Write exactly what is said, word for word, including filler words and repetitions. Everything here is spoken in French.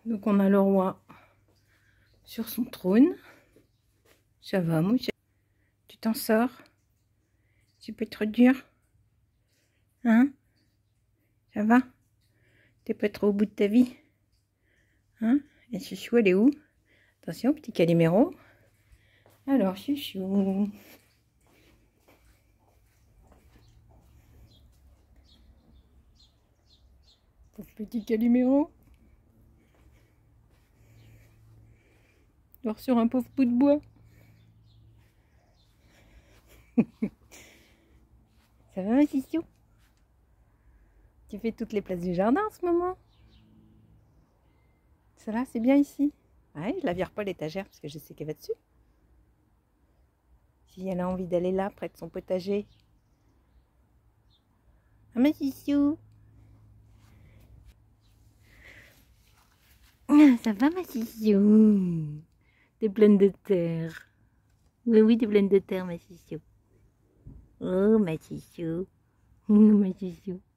Donc on a le roi sur son trône. Ça va, mon chéri? Tu t'en sors? C'est pas trop dur? Hein? Ça va? T'es pas trop au bout de ta vie? Hein? Et Chouchou, elle est où? Attention, petit Calimero. Alors, Chouchou. Pauvre petit Calimero. Dort sur un pauvre bout de bois. Ça va, ma Chouchou? Tu fais toutes les places du jardin en ce moment? Ça là, c'est bien ici. Ouais, je la vire pas l'étagère parce que je sais qu'elle va dessus. Si elle a envie d'aller là, près de son potager. Ah, ma Chouchou. Ah, ça va, ma Chouchou? T'es pleine de terre. Oui, oui, t'es pleine de terre, ma Chouchou. Oh, ma Chouchou. Oh, ma Chouchou.